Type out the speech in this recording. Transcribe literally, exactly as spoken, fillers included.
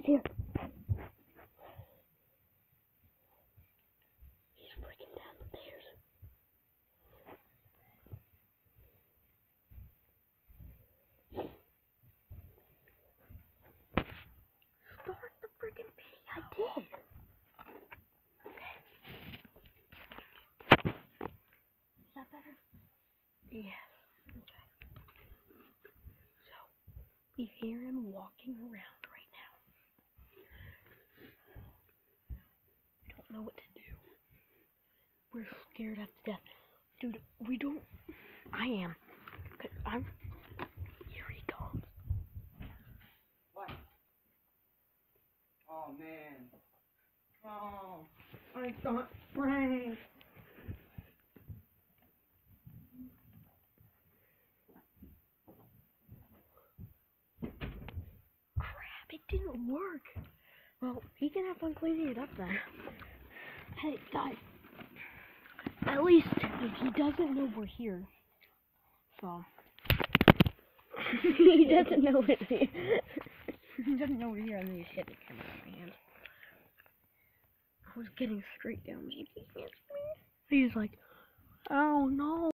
here. He's breaking down the stairs. Start the freaking video. I did. Okay. Is that better? Yes. Okay. So, we hear him walking around right now. We don't know what to do. We're scared to death. Dude, we don't... I am. Cause I'm... Here he comes. What? Oh, man. Oh, I got Frank. Crap, it didn't work. Well, he can have fun cleaning it up then. Hey, guys. At least he doesn't know we're here. So. he doesn't know we're here. he doesn't know we're here, and then he hit the camera in my hand. I was getting straight down. He's like, oh no.